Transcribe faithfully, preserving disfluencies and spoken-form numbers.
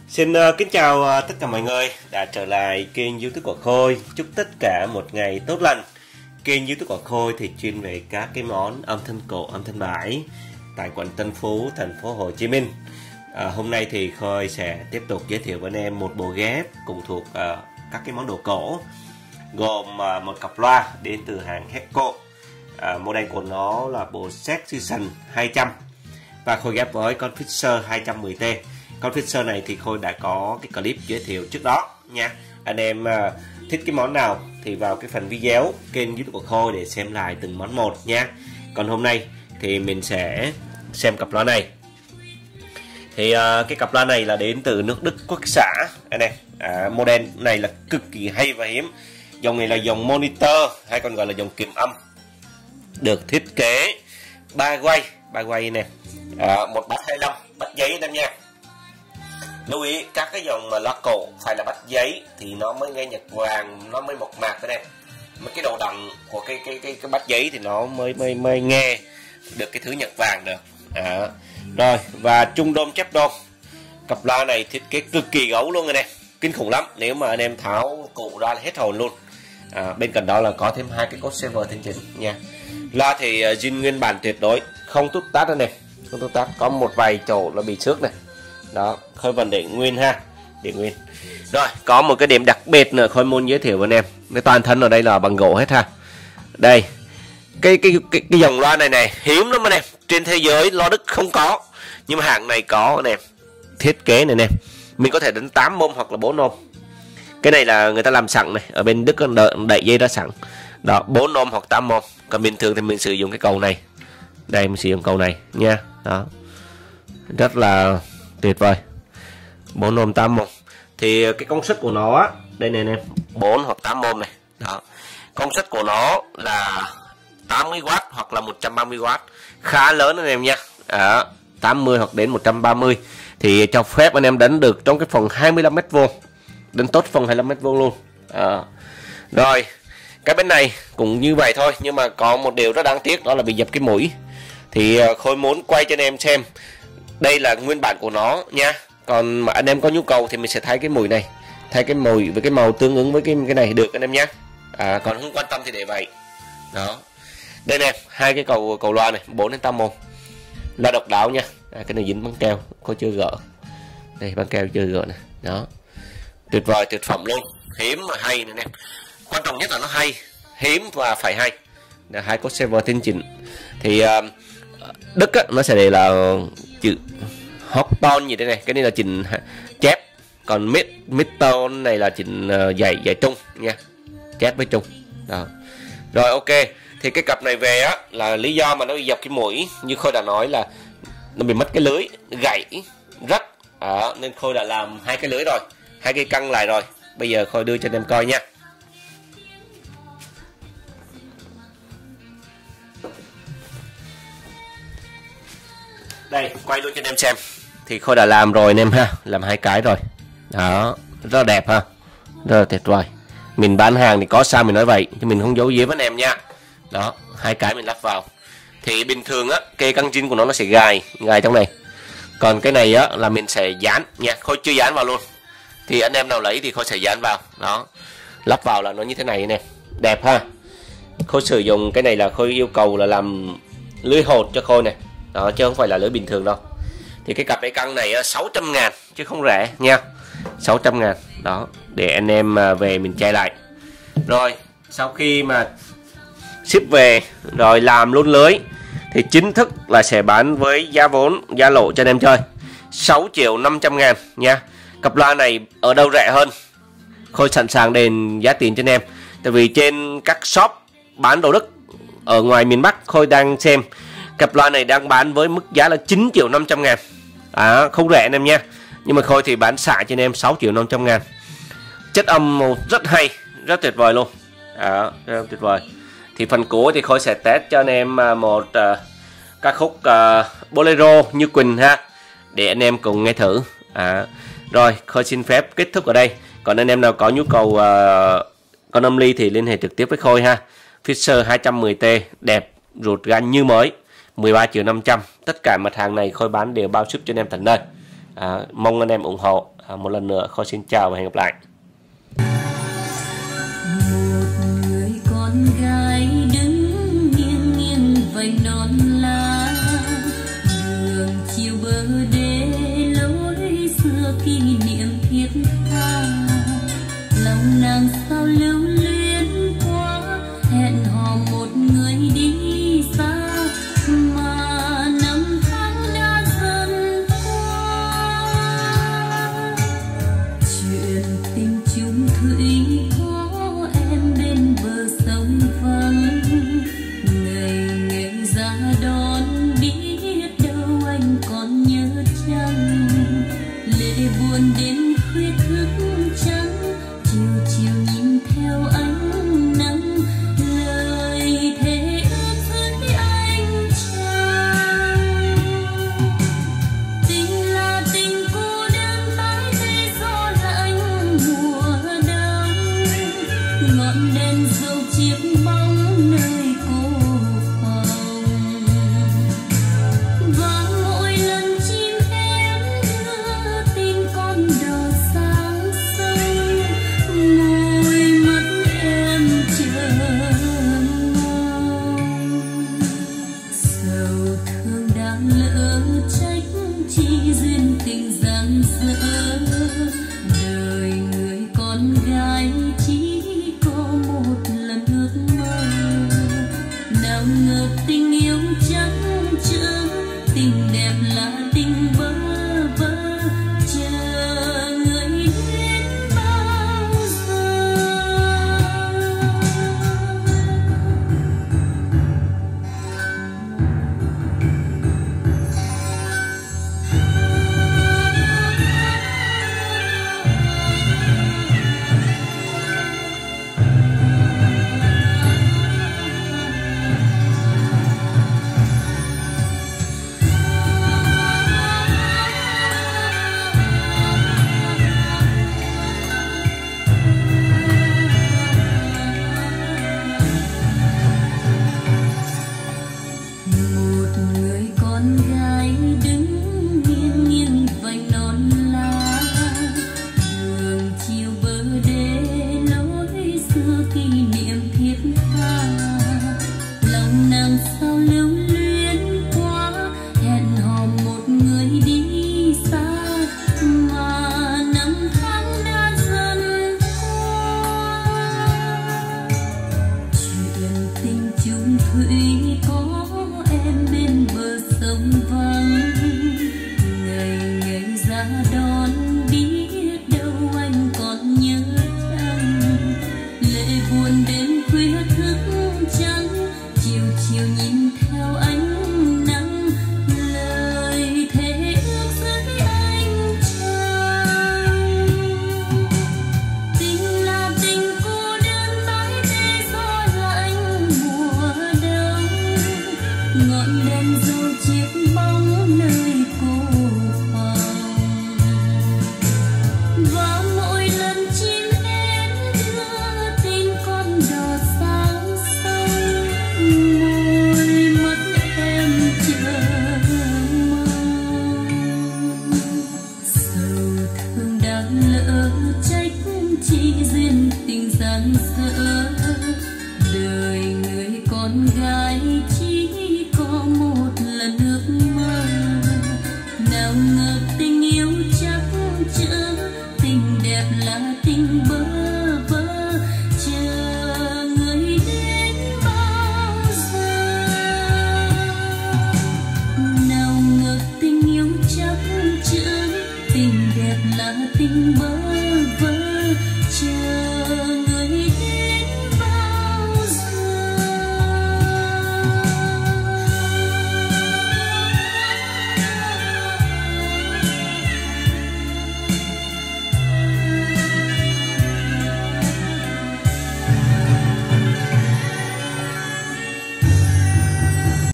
Xin uh, kính chào uh, tất cả mọi người đã trở lại kênh YouTube của Khôi. Chúc tất cả một ngày tốt lành. Kênh YouTube của Khôi thì chuyên về các cái món âm thanh cổ, âm thanh bãi tại quận Tân Phú, thành phố Hồ Chí Minh. À, hôm nay thì Khôi sẽ tiếp tục giới thiệu với anh em một bộ ghép cùng thuộc uh, các cái món đồ cổ, gồm uh, một cặp loa đến từ hãng Hecco. Uh, model của nó là bộ Sextion hai trăm và Khôi ghép với con Fisher hai trăm mười T. Con Fisher này thì Khôi đã có cái clip giới thiệu trước đó nha. Anh em uh, thích cái món nào thì vào cái phần video kênh YouTube của Khôi để xem lại từng món một nha. Còn hôm nay thì mình sẽ xem cặp loa này. Thì uh, cái cặp loa này là đến từ nước Đức Quốc xã anh em. À, model này là cực kỳ hay và hiếm. Dòng này là dòng monitor hay còn gọi là dòng kiềm âm, được thiết kế ba quay, ba quay nè, à, một bát hai mươi lăm, bát giấy anh em nha. Lưu ý các cái dòng mà loa cổ phải là bát giấy thì nó mới nghe nhạc vàng, nó mới mộc mạc đây này. Mấy cái đầu đằng của cái cái cái cái bát giấy thì nó mới mới mới nghe được cái thứ nhạc vàng được. À, rồi và trung đôm chép đôm. Cặp loa này thiết kế cực kỳ gấu luôn rồi này, kinh khủng lắm. Nếu mà anh em tháo cụ ra là hết hồn luôn. À, bên cạnh đó là có thêm hai cái cốt server thanh chỉnh nha. Loa thì uh, zin nguyên bản tuyệt đối, không tút tát đây này, không tút tát, có một vài chỗ nó bị xước này. Đó, Khôi vẫn để nguyên ha, để nguyên. Rồi, có một cái điểm đặc biệt nữa Khôi muốn giới thiệu với anh em. Cái toàn thân ở đây là bằng gỗ hết ha. Đây, cái cái cái, cái dòng loa này này hiếm lắm anh em. Trên thế giới loa Đức không có, nhưng mà hãng này có anh em. Thiết kế này nè, mình có thể đến tám ôm hoặc là bốn ôm. Cái này là người ta làm sẵn này, ở bên Đức đẩy dây ra sẵn. Đó, bốn ôm hoặc tám ôm. Còn bình thường thì mình sử dụng cái cầu này. Đây mình sử dụng cầu này nha. Đó. Rất là tuyệt vời. bốn ôm tám ôm. Thì cái công suất của nó á, đây này nè, bốn hoặc tám ôm này. Đó. Công suất của nó là tám mươi oát hoặc là một trăm ba mươi oát. Khá lớn anh em nha. Đó, tám mươi hoặc đến một trăm ba mươi thì cho phép anh em đánh được trong cái phòng hai mươi lăm mét vuông. Đánh tốt phòng hai mươi lăm mét vuông luôn. À. Rồi, cái bên này cũng như vậy thôi, nhưng mà có một điều rất đáng tiếc, đó là bị dập cái mũi. Thì Khôi muốn quay cho anh em xem. Đây là nguyên bản của nó nha. Còn mà anh em có nhu cầu thì mình sẽ thay cái mũi này, thay cái mũi với cái màu tương ứng với cái cái này được anh em nhé. À, còn không quan tâm thì để vậy. Đó. Đây nè, hai cái cầu cầu loa này, bốn đến tám ôm. Là độc đáo nha. À, cái này dính băng keo, có chưa gỡ. Đây băng keo chưa gỡ này. Đó. Tuyệt vời, tuyệt phẩm luôn, hiếm mà hay này nè. Quan trọng nhất là nó hay, hiếm và phải hay. Là hai cốt server tinh chỉnh. Thì uh, Đức á, nó sẽ để là chữ hot tone gì đây này, cái này là chỉnh chép, còn mid mid tone này là chỉnh uh, dày dày trung nha, chép với trung. Đó. Rồi ok, thì cái cặp này về á là lý do mà nó bị dập cái mũi, như Khôi đã nói là nó bị mất cái lưới, gãy rách, à, nên Khôi đã làm hai cái lưới rồi, hai cây căng lại rồi. Bây giờ Khôi đưa cho anh em coi nha. Đây, quay luôn cho anh em xem. Thì Khôi đã làm rồi anh em ha, làm hai cái rồi. Đó, rất là đẹp ha, rất là tuyệt vời. Mình bán hàng thì có sao mình nói vậy, chứ mình không giấu giếm với anh em nha. Đó, hai cái mình lắp vào. Thì bình thường á, cây căng zin của nó nó sẽ gài, gài trong này. Còn cái này á là mình sẽ dán nha, Khôi chưa dán vào luôn. Thì anh em nào lấy thì Khôi sẽ dán vào. Đó, lắp vào là nó như thế này nè, đẹp ha. Khôi sử dụng cái này là Khôi yêu cầu là làm lưới hột cho Khôi này. Đó, chứ không phải là lưới bình thường đâu. Thì cái cặp đáy căng này sáu trăm ngàn chứ không rẻ nha, sáu trăm ngàn. Đó, để anh em về mình che lại. Rồi, sau khi mà ship về rồi làm luôn lưới thì chính thức là sẽ bán với giá vốn, giá lộ cho anh em chơi sáu triệu năm trăm ngàn nha. Cặp loa này ở đâu rẻ hơn Khôi sẵn sàng đền giá tiền cho anh em. Tại vì trên các shop bán đồ Đức ở ngoài miền Bắc Khôi đang xem, cặp loa này đang bán với mức giá là chín triệu năm trăm ngàn. À, không rẻ anh em nha. Nhưng mà Khôi thì bán xả cho anh em sáu triệu năm trăm ngàn. Chất âm rất hay, rất tuyệt vời luôn. À, rất tuyệt vời. Thì phần cuối thì Khôi sẽ test cho anh em một uh, ca khúc uh, Bolero Như Quỳnh ha, để anh em cùng nghe thử. À, rồi Khôi xin phép kết thúc ở đây. Còn anh em nào có nhu cầu uh, con âm ly thì liên hệ trực tiếp với Khôi ha. Fisher hai trăm mười T đẹp, ruột gan như mới, mười ba triệu năm trăm. Tất cả mặt hàng này Khôi bán đều bao ship cho anh em tận nơi. À, mong anh em ủng hộ. À, một lần nữa Khôi xin chào và hẹn gặp lại. Một người con gái đứng nghiêng nghiêng vành non lá, đường chiều bờ đê lối xưa kỷ niệm thiết tha. Lòng nàng sao lưu luyến quá, hẹn hò một người đi xa, mà năm tháng đã dần qua. Chuyện tình chung thủy có em bên bờ sông vắng, ngày ngày ra đón biết đâu anh còn nhớ chăng. Lệ buồn đến khuya thức trắng, chiều chiều nhìn theo ánh nắng, lời thề ước với anh chàng. Tình là tình cô đơn mãi đây gió lạnh mùa đông, ngọn đèn dầu chiếc bóng nơi cô phòng. Và mỗi lần chim én đưa tin con đò sáng sông, môi mắt em chờ mong. Sầu thương đã lỡ trách chi duyên tình giang dở, đời người con gái chỉ có một lần ước mơ. Nào ngờ tình yêu trắng trơ, tình đẹp là tình bơ vơ, chờ người đến bao giờ. Một người con gái đứng nghiêng nghiêng vành non lá, đường chiều bờ đê lối xưa kỷ niệm thiết tha. Lòng nàng sao lưu luyến quá, hẹn hò một người đi xa, mà năm tháng đã dần qua. Chuyện tình chung thủy có em bên bờ sông vắng, ngày ngày ra đón biết đâu anh còn nhớ chăng. Lệ buồn đến khuya thức trắng, chiều chiều nhìn theo ánh nắng, lời thề ước với anh chàng. Tình là tình cô đơn mãi đây gió lạnh mùa đông, ngọn đèn dầu chiếc bóng nơi cô phòng. Và mỗi lần chim én đưa tin con đò sáng sông, môi mắt em chờ mong. Sầu thương đã lỡ trách chi duyên tình giang dở, đời người con gái chỉ có một lần ước mơ. Nào ngờ tình yêu chắc chở, tình đẹp là tình bơ